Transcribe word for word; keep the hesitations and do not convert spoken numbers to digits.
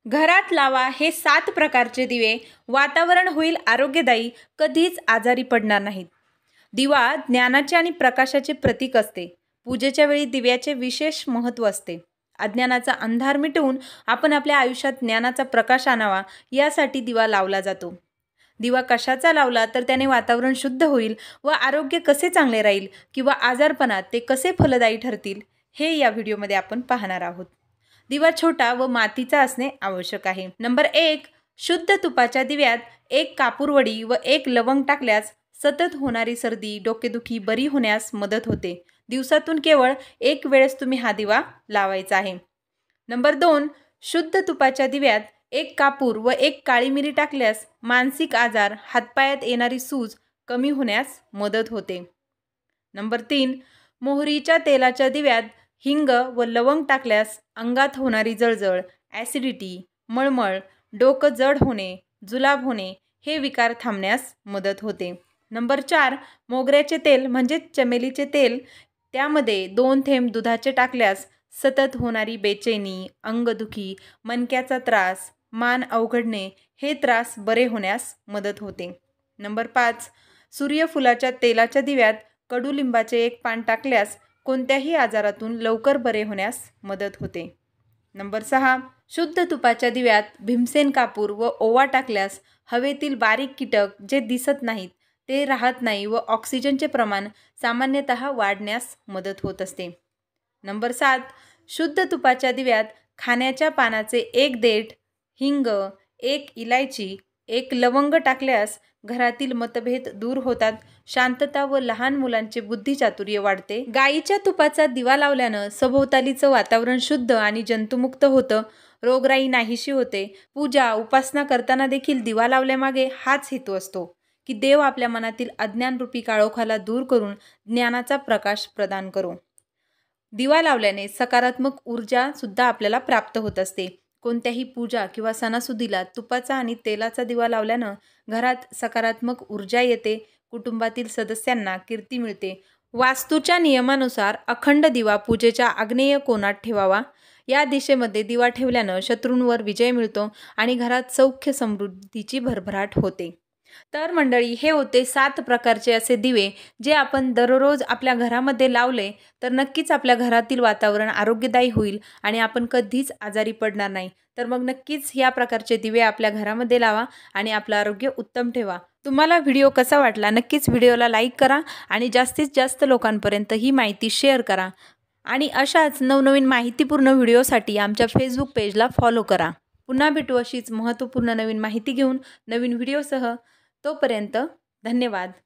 घरात लावा हे सात प्रकारचे दिवे, वातावरण होईल आरोग्यदायी, कधीच आजारी पडणार नाहीत। दिवा ज्ञानाचे आणि प्रकाशाचे प्रतीक असते। पूजेच्या वेळी दिव्याचे विशेष महत्त्व असते। अज्ञानाचा अंधार मिटवून आपण आपल्या आयुष्यात ज्ञानाचा प्रकाश आणावा यासाठी दिवा लावला जातो। दिवा कशाचा लावला तर त्याने वातावरण शुद्ध होईल व आरोग्य कसे चांगले राहील किंवा आजारपणात ते कसे फलदायी ठरतील हे या व्हिडिओमध्ये आपण पाहणार आहोत। दिवा छोटा व मातीचा असणे आवश्यक आहे। नंबर एक, शुद्ध तुपाच्या दिव्यात एक कापूरवडी व एक लवंग टाकल्यास सतत होणारी सर्दी, डोकेदुखी बरी होण्यास मदत होते। दिवसातून केवळ एक वेळेस तुम्ही हा दिवा लावायचा आहे। नंबर दोन, शुद्ध तुपाच्या दिव्यात एक कापूर व एक काळी मिरी टाकल्यास मानसिक आजार, हातपायात येणारी सूज कमी होण्यास मदत होते। नंबर तीन, मोहरीच्या तेलाच्या दिव्यात हिंग व लवंग टाकल्यास अंगात होणारी जळजळ, ॲसिडिटी, मळमळ, डोकं जड होणे, जुलाब होणे हे विकार थांबण्यास मदत होते। नंबर चार, मोगऱ्याचे तेल म्हणजे चमेलीचे तेल, त्यामध्ये दोन थेंब दुधाचे टाकल्यास सतत होणारी बेचैनी, अंगदुखी, मणक्याचा त्रास, मान अवघडणे हे त्रास बरे होण्यास मदत होते। नंबर पाच, सूर्यफुलाच्या तेलाच्या दिव्यात कडुलिंबाचे एक पान टाकल्यास कोणत्याही आजारातून लवकर बरे होण्यास मदत होते। नंबर सहा, शुद्ध तुपाच्या दिव्यात भीमसेन कापूर व ओवा टाकल्यास हवेतील बारीक कीटक जे दिसत नाहीत ते राहत नाही व ऑक्सिजनचे प्रमाण सामान्यतः वाढण्यास मदत होत असते। नंबर सात, शुद्ध तुपाच्या दिव्यात खाण्याच्या पानाचे एक देठ, हिंग, एक इलायची, एक लवंग टाकल्यास घरातील मतभेद दूर होतात, शांतता व लहान मुलांचे बुद्धिचातुर्य वाढते। गाईच्या तुपाचा दिवा लावल्यानं सभोवतालीचं वातावरण शुद्ध आणि जंतुमुक्त होतं, रोगराई नाहीशी होते। पूजा उपासना करताना देखील दिवा लावल्यामागे हाच हेतू असतो की देव आपल्या मनातील अज्ञानरूपी काळोखाला दूर करून ज्ञानाचा प्रकाश प्रदान करो। दिवा लावल्याने सकारात्मक ऊर्जा सुद्धा आपल्याला प्राप्त होत असते। कोणत्याही पूजा किंवा सणासुदीला तुपाचा आणि तेलाचा दिवा लावल्यानं घरात सकारात्मक ऊर्जा येते, कुटुंबातील सदस्यांना कीर्ती मिळते। वास्तूच्या नियमानुसार अखंड दिवा पूजेच्या आग्नेय कोनात ठेवावा। या दिशेमध्ये दिवा ठेवल्यानं शत्रूंवर विजय मिळतो आणि घरात सौख्य समृद्धीची भरभराट होते। तर मंडळी, हे होते सात प्रकारचे असे दिवे जे आपण दररोज आपल्या घरामध्ये लावले तर नक्कीच आपल्या घरातील वातावरण आरोग्यदायी होईल आणि आपण कधीच आजारी पडणार नाही। तर मग नक्कीच या प्रकारचे दिवे आपल्या घरामध्ये लावा आणि आपलं आरोग्य उत्तम ठेवा। तुम्हाला व्हिडिओ कसा वाटला नक्कीच व्हिडिओला लाईक करा आणि जास्तीत जास्त लोकांपर्यंत ही माहिती शेअर करा आणि अशाच नवनवीन माहितीपूर्ण व्हिडिओसाठी आमच्या फेसबुक पेजला फॉलो करा। पुन्हा भेटू अशीच महत्त्वपूर्ण नवीन माहिती घेऊन नवीन व्हिडिओसह। तोपर्यंत धन्यवाद।